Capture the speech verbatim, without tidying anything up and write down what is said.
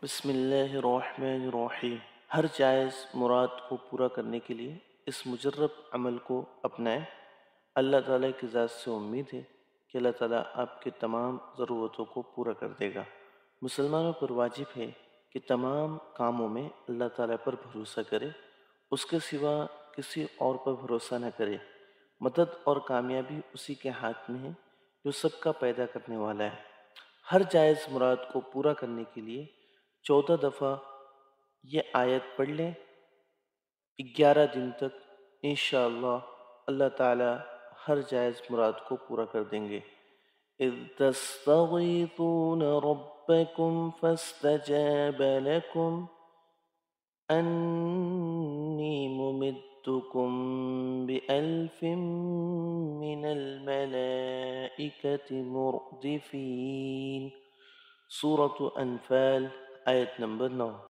بسم اللہ الرحمن الرحیم۔ ہر جائز مراد کو پورا کرنے کے لیے اس مجرب عمل کو اپنائیں۔ اللہ تعالیٰ کی ذات سے امید ہے کہ اللہ تعالیٰ آپ کے تمام ضرورتوں کو پورا کر دے گا۔ مسلمانوں پر واجب ہے کہ تمام کاموں میں اللہ تعالیٰ پر بھروسہ کرے، اس کے سوا کسی اور پر بھروسہ نہ کرے۔ مدد اور کامیابی اسی کے ہاتھ میں ہے جو سب کا پیدا کرنے والا ہے۔ ہر جائز مراد کو پورا کرنے کے لیے چودہ دفعہ یہ آیت پڑھ لیں، گیارہ دن تک انشاءاللہ اللہ تعالی ہر جائز مراد کو پورا کر دیں گے۔ اذ تستغیثون ربکم فاستجاب لکم انی ممدکم بألف من الملائکة مردفین۔ سورة انفال آیت نمبر نو۔